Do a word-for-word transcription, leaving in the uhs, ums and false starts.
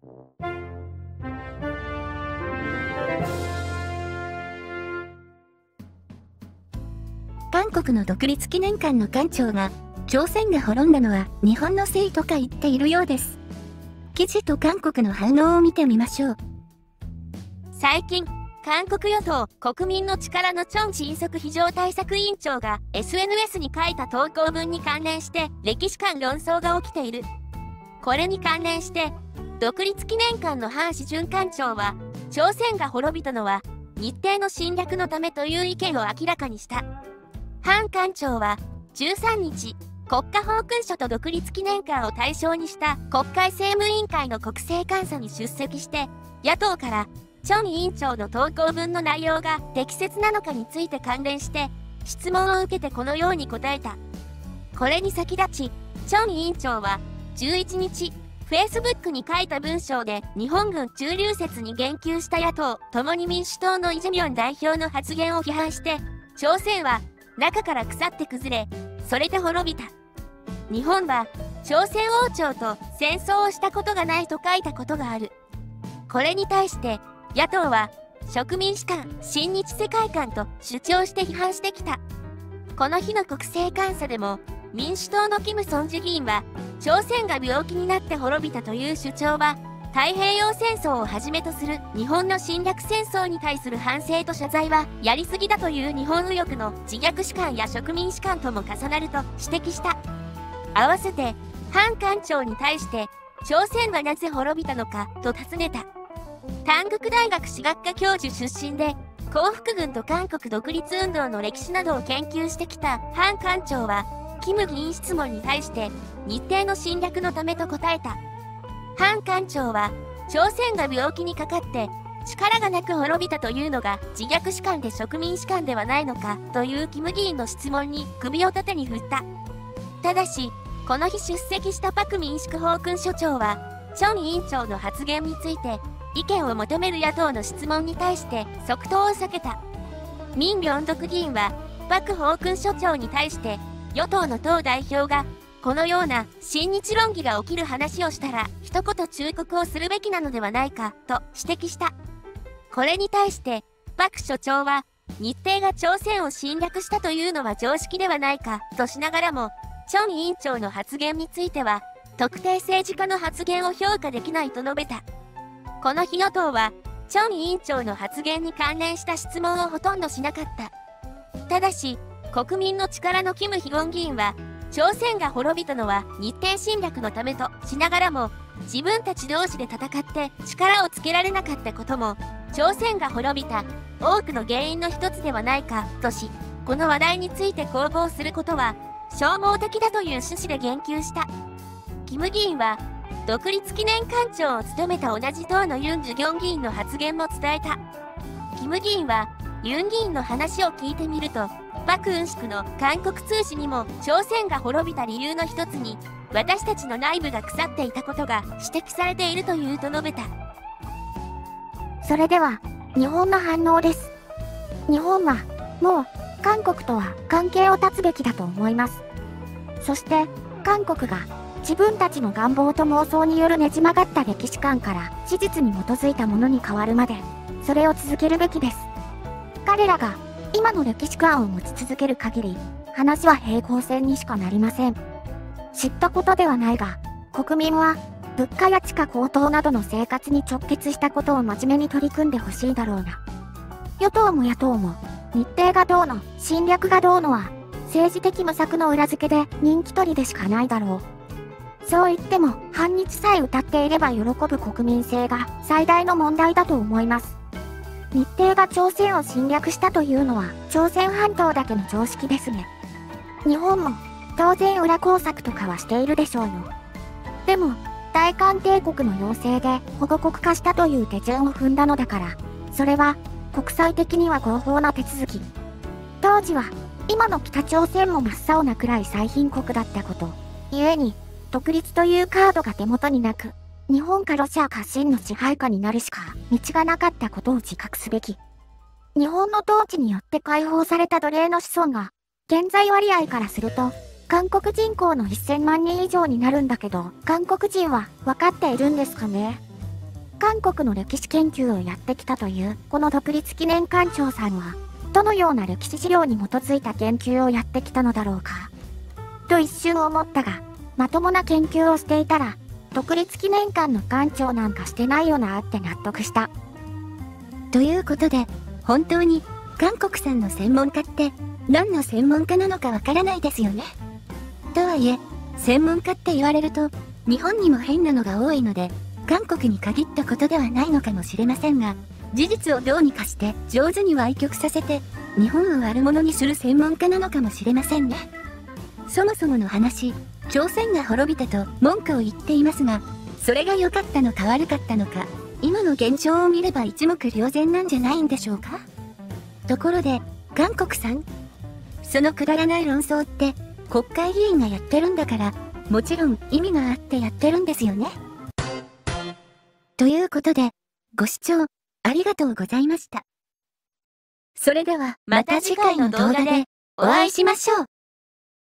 韓国の独立記念館の館長が、朝鮮が滅んだのは日本のせいとか言っているようです。記事と韓国の反応を見てみましょう。 最近、韓国与党国民の力のチョン迅速非常対策委員長が エスエヌエス に書いた投稿文に関連して歴史観論争が起きている。これに関連して、独立記念館のハン・シジュン館長は、朝鮮が滅びたのは日程の侵略のためという意見を明らかにした。ハン館長はじゅうさんにち、国家法勲書と独立記念館を対象にした国会政務委員会の国政監査に出席して、野党からチョン委員長の投稿文の内容が適切なのかについて関連して質問を受けてこのように答えた。これに先立ち、チョン委員長はじゅういちにち、Facebook に書いた文章で日本軍駐留説に言及した野党共に民主党のイ・ジェミョン代表の発言を批判して、朝鮮は中から腐って崩れ、それで滅びた。日本は朝鮮王朝と戦争をしたことがないと書いたことがある。これに対して野党は植民主観、親日世界観と主張して批判してきた。この日の国政監査でも民主党のキム・ソンジュ議員は朝鮮が病気になって滅びたという主張は太平洋戦争をはじめとする日本の侵略戦争に対する反省と謝罪はやりすぎだという日本右翼の自虐主観や植民主観とも重なると指摘した。合わせて、ハン館長に対して、朝鮮はなぜ滅びたのかと尋ねた。丹国大学史学科教授出身で、降伏軍と韓国独立運動の歴史などを研究してきたハン館長は、キム議員質問に対して、日程の侵略のためと答えた。ハン館長は、朝鮮が病気にかかって、力がなく滅びたというのが自虐主観で植民主観ではないのかというキム議員の質問に首を縦に振った。ただし、この日出席したパク民宿法勲所長は、チョン委員長の発言について、意見を求める野党の質問に対して即答を避けた。ミン・ビョンドク議員は、パク法勲所長に対して、与党の党代表が、このような親日論議が起きる話をしたら、一言忠告をするべきなのではないか、と指摘した。これに対して、パク所長は、日程が朝鮮を侵略したというのは常識ではないか、としながらも、チョン委員長の発言については、特定政治家の発言を評価できないと述べた。この日与党は、チョン委員長の発言に関連した質問をほとんどしなかった。ただし、国民の力のキム・ヒゴン議員は、朝鮮が滅びたのは日程侵略のためとしながらも、自分たち同士で戦って力をつけられなかったことも、朝鮮が滅びた多くの原因の一つではないかとし、この話題について攻防することは、消耗的だという趣旨で言及した。キム議員は、独立記念館長を務めた同じ党のユン・ジュギョン議員の発言も伝えた。キム議員は、ユン議員の話を聞いてみると、パク・ウンシクの韓国通信にも朝鮮が滅びた理由の一つに、私たちの内部が腐っていたことが指摘されているというと述べた。 それでは、日本の反応です。日本は、もう、韓国とは関係を断つべきだと思います。そして、韓国が自分たちの願望と妄想によるねじ曲がった歴史観から史実に基づいたものに変わるまで、それを続けるべきです。彼らが今の歴史観を持ち続ける限り、話は平行線にしかなりません。知ったことではないが、国民は物価や地価高騰などの生活に直結したことを真面目に取り組んでほしいだろうな。与党も野党も、日程がどうの、侵略がどうのは、政治的無策の裏付けで人気取りでしかないだろう。そう言っても、反日さえ歌っていれば喜ぶ国民性が最大の問題だと思います。日程が朝鮮を侵略したというのは、朝鮮半島だけの常識ですね。日本も、当然裏工作とかはしているでしょうよ。でも、大韓帝国の要請で保護国化したという手順を踏んだのだから、それは、国際的には合法な手続き。当時は、今の北朝鮮も真っ青なくらい最貧国だったこと。故に、独立というカードが手元になく、日本かロシアか清の支配下になるしか道がなかったことを自覚すべき。日本の統治によって解放された奴隷の子孫が、現在割合からすると、韓国人口のせんまんにん以上になるんだけど、韓国人は分かっているんですかね。 韓国の歴史研究をやってきたというこの独立記念館長さんは、どのような歴史資料に基づいた研究をやってきたのだろうか。と一瞬思ったが、まともな研究をしていたら、独立記念館の館長なんかしてないよなって納得した。 ということで、本当に韓国さんの専門家って何の専門家なのかわからないですよね。とはいえ、専門家って言われると、日本にも変なのが多いので、韓国に限ったことではないのかもしれませんが、事実をどうにかして上手に歪曲させて、日本を悪者にする専門家なのかもしれませんね。そもそもの話、朝鮮が滅びたと文句を言っていますが、それが良かったのか悪かったのか、今の現状を見れば一目瞭然なんじゃないんでしょうか。ところで、韓国さん、そのくだらない論争って、国会議員がやってるんだから、もちろん意味があってやってるんですよね。ということで、ご視聴ありがとうございました。それではまた次回の動画でお会いしましょう。